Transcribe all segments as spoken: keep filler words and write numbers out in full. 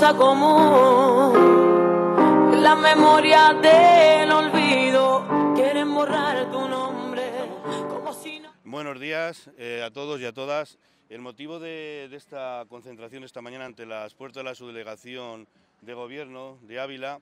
fosa común, la memoria del olvido, quieren borrar tu nombre como si no... Buenos días eh, a todos y a todas. El motivo de, de esta concentración esta mañana ante las puertas de la subdelegación de gobierno de Ávila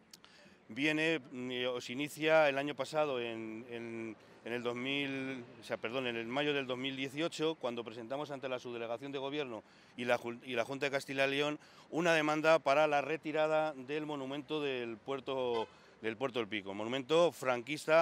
viene, o se inicia el año pasado en, en, en el dos mil, o sea, perdón, en el mayo del dos mil dieciocho, cuando presentamos ante la subdelegación de gobierno y la, y la Junta de Castilla y León una demanda para la retirada del monumento del puerto del Puerto del Pico, monumento franquista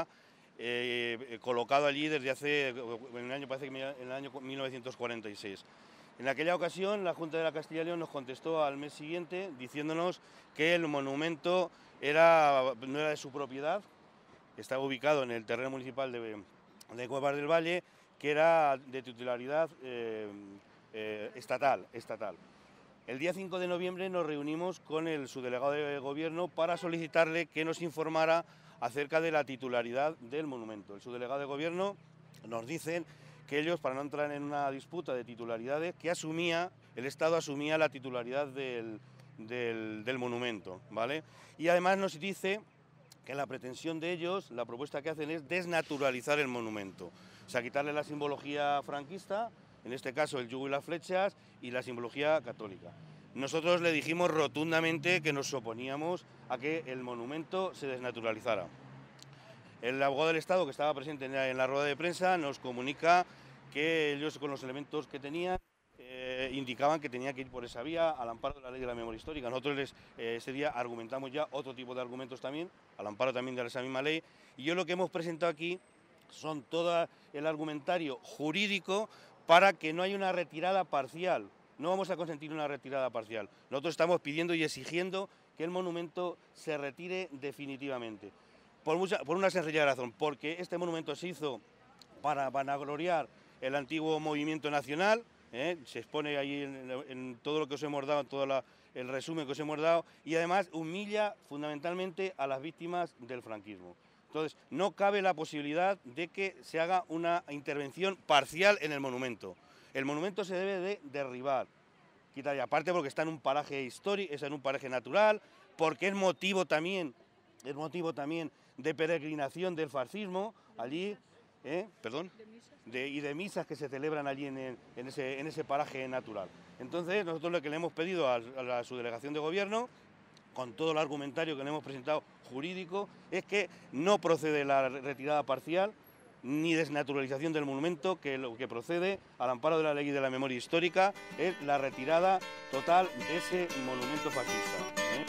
eh, colocado allí desde hace, en el año, parece que en el año mil novecientos cuarenta y seis. En aquella ocasión la Junta de la Castilla y León nos contestó al mes siguiente diciéndonos que el monumento era, no era de su propiedad, estaba ubicado en el terreno municipal de, de Cuevas del Valle, que era de titularidad eh, eh, estatal, estatal. El día cinco de noviembre nos reunimos con el subdelegado de gobierno para solicitarle que nos informara acerca de la titularidad del monumento. El subdelegado de gobierno nos dice que ellos, para no entrar en una disputa de titularidades, que asumía, el Estado asumía la titularidad del, del, del monumento, ¿vale? Y además nos dice que la pretensión de ellos, la propuesta que hacen es desnaturalizar el monumento, o sea, quitarle la simbología franquista, en este caso el yugo y las flechas, y la simbología católica. Nosotros le dijimos rotundamente que nos oponíamos a que el monumento se desnaturalizara. El abogado del Estado, que estaba presente en la rueda de prensa, nos comunica que ellos, con los elementos que tenían, eh, indicaban que tenía que ir por esa vía al amparo de la ley de la memoria histórica. Nosotros les, eh, ese día argumentamos ya otro tipo de argumentos también, al amparo también de esa misma ley, y yo lo que hemos presentado aquí son todo el argumentario jurídico para que no haya una retirada parcial. No vamos a consentir una retirada parcial. Nosotros estamos pidiendo y exigiendo que el monumento se retire definitivamente. Por, mucha, por una sencilla razón, porque este monumento se hizo para vanagloriar el antiguo movimiento nacional, ¿eh? Se expone ahí en, en todo lo que os hemos dado, en todo la, el resumen que os hemos dado, y además humilla fundamentalmente a las víctimas del franquismo. Entonces, no cabe la posibilidad de que se haga una intervención parcial en el monumento. El monumento se debe de derribar, quitar, y aparte porque está en un paraje histórico, es en un paraje natural, porque es motivo también, es motivo también de peregrinación del fascismo allí, ¿eh? Perdón, de, y de misas que se celebran allí en, el, en, ese, en ese paraje natural. Entonces, nosotros lo que le hemos pedido a, a la subdelegación de gobierno, con todo el argumentario que le hemos presentado jurídico, es que no procede la retirada parcial ni desnaturalización del monumento, que lo que procede al amparo de la ley de la memoria histórica es la retirada total de ese monumento fascista, ¿eh?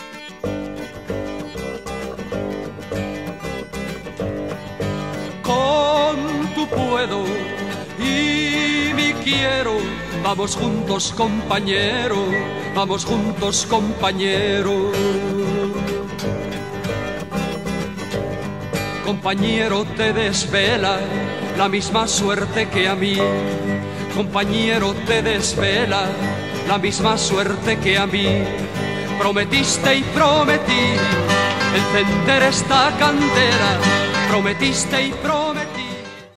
Con tu puedo y mi quiero, vamos juntos compañero, vamos juntos compañero. Compañero, te desvela la misma suerte que a mí. Compañero, te desvela la misma suerte que a mí. Prometiste y prometí encender esta candela. Prometiste y prometí.